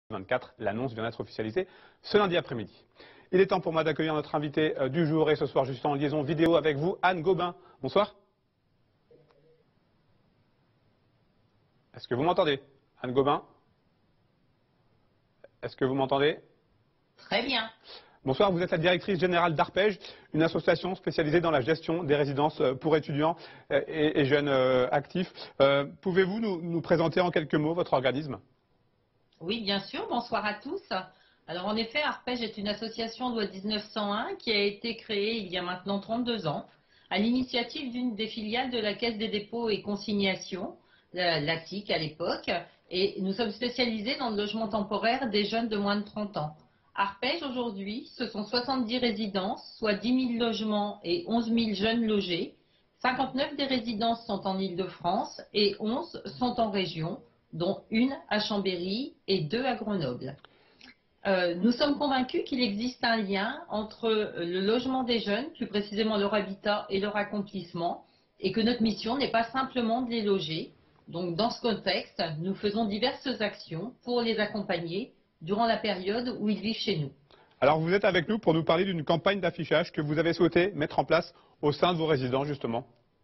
24, l'annonce vient d'être officialisée ce lundi après-midi. Il est temps pour moi d'accueillir notre invité du jour et ce soir je suis en liaison vidéo avec vous, Anne Gobin. Bonsoir. Est-ce que vous m'entendez, Anne Gobin? Est-ce que vous m'entendez? Très bien. Bonsoir, vous êtes la directrice générale d'Arpège, une association spécialisée dans la gestion des résidences pour étudiants et jeunes actifs. Pouvez-vous nous présenter en quelques mots votre organisme? Oui, bien sûr. Bonsoir à tous. Alors, en effet, Arpège est une association loi 1901 qui a été créée il y a maintenant 32 ans à l'initiative d'une des filiales de la Caisse des dépôts et consignations, la TIC à l'époque, et nous sommes spécialisés dans le logement temporaire des jeunes de moins de 30 ans. Arpège, aujourd'hui, ce sont 70 résidences, soit 10 000 logements et 11 000 jeunes logés. 59 des résidences sont en Île-de-France et 11 sont en région, dont une à Chambéry et 2 à Grenoble. Nous sommes convaincus qu'il existe un lien entre le logement des jeunes, plus précisément leur habitat et leur accomplissement, et que notre mission n'est pas simplement de les loger. Donc, dans ce contexte, nous faisons diverses actions pour les accompagner durant la période où ils vivent chez nous. Alors vous êtes avec nous pour nous parler d'une campagne d'affichage que vous avez souhaité mettre en place au sein de vos résidents justement.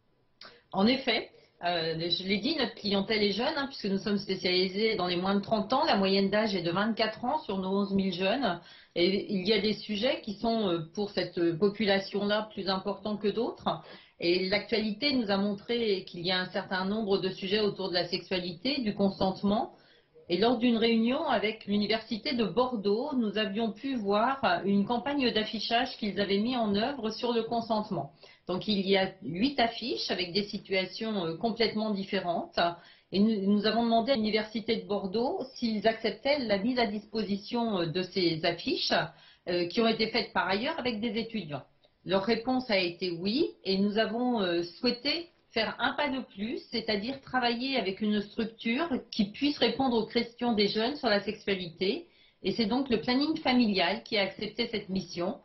En effet, je l'ai dit, notre clientèle est jeune, puisque nous sommes spécialisés dans les moins de 30 ans. La moyenne d'âge est de 24 ans sur nos 11 000 jeunes. Et il y a des sujets qui sont, pour cette population-là, plus importants que d'autres. Et l'actualité nous a montré qu'il y a un certain nombre de sujets autour de la sexualité, du consentement. Et lors d'une réunion avec l'Université de Bordeaux, nous avions pu voir une campagne d'affichage qu'ils avaient mis en œuvre sur le consentement. Donc il y a 8 affiches avec des situations complètement différentes. Et nous avons demandé à l'Université de Bordeaux s'ils acceptaient la mise à disposition de ces affiches qui ont été faites par ailleurs avec des étudiants. Leur réponse a été oui, et nous avons souhaité faire un pas de plus, c'est-à-dire travailler avec une structure qui puisse répondre aux questions des jeunes sur la sexualité. Et c'est donc le planning familial qui a accepté cette mission,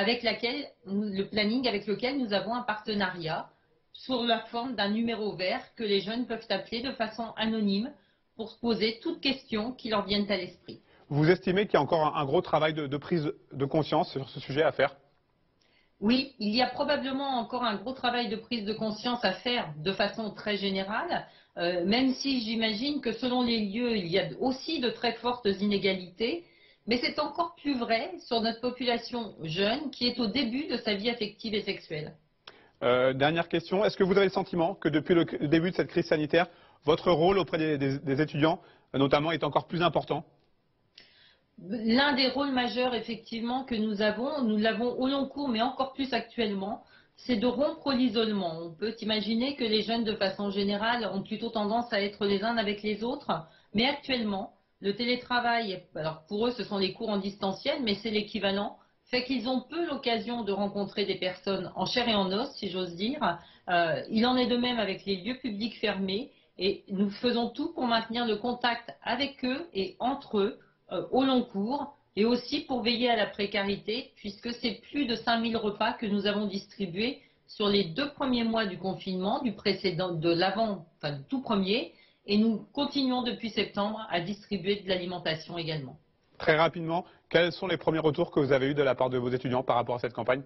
le planning avec lequel nous avons un partenariat sous la forme d'un numéro vert que les jeunes peuvent appeler de façon anonyme pour se poser toutes questions qui leur viennent à l'esprit. Vous estimez qu'il y a encore un gros travail de prise de conscience sur ce sujet à faire? Oui, il y a probablement encore un gros travail de prise de conscience à faire de façon très générale, même si j'imagine que selon les lieux, il y a aussi de très fortes inégalités, mais c'est encore plus vrai sur notre population jeune qui est au début de sa vie affective et sexuelle. Dernière question, est-ce que vous avez le sentiment que depuis le début de cette crise sanitaire, votre rôle auprès des étudiants, notamment, est encore plus important? L'un des rôles majeurs, effectivement, que nous l'avons au long cours, mais encore plus actuellement, c'est de rompre l'isolement. On peut imaginer que les jeunes, de façon générale, ont plutôt tendance à être les uns avec les autres, mais actuellement, le télétravail, alors pour eux, ce sont les cours en distanciel, mais c'est l'équivalent, fait qu'ils ont peu l'occasion de rencontrer des personnes en chair et en os, si j'ose dire. Il en est de même avec les lieux publics fermés, et nous faisons tout pour maintenir le contact avec eux et entre eux, au long cours, et aussi pour veiller à la précarité, puisque c'est plus de 5 000 repas que nous avons distribués sur les 2 premiers mois du confinement, du tout premier, et nous continuons depuis septembre à distribuer de l'alimentation également. Très rapidement, quels sont les premiers retours que vous avez eus de la part de vos étudiants par rapport à cette campagne?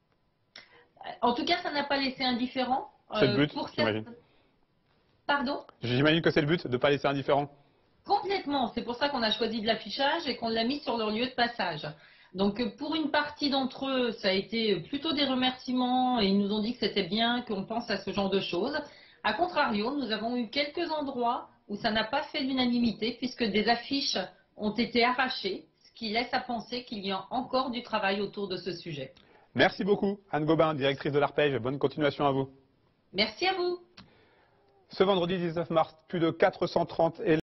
En tout cas, ça n'a pas laissé indifférent. C'est le but, j'imagine. Pardon? J'imagine que c'est le but, de ne pas laisser indifférent. Complètement, c'est pour ça qu'on a choisi de l'affichage et qu'on l'a mis sur leur lieu de passage. Donc pour une partie d'entre eux, ça a été plutôt des remerciements et ils nous ont dit que c'était bien qu'on pense à ce genre de choses. A contrario, nous avons eu quelques endroits où ça n'a pas fait l'unanimité puisque des affiches ont été arrachées, ce qui laisse à penser qu'il y a encore du travail autour de ce sujet. Merci beaucoup, Anne Gobin, directrice de l'Arpège. Bonne continuation à vous. Merci à vous. Ce vendredi 19 mars, plus de 430 élèves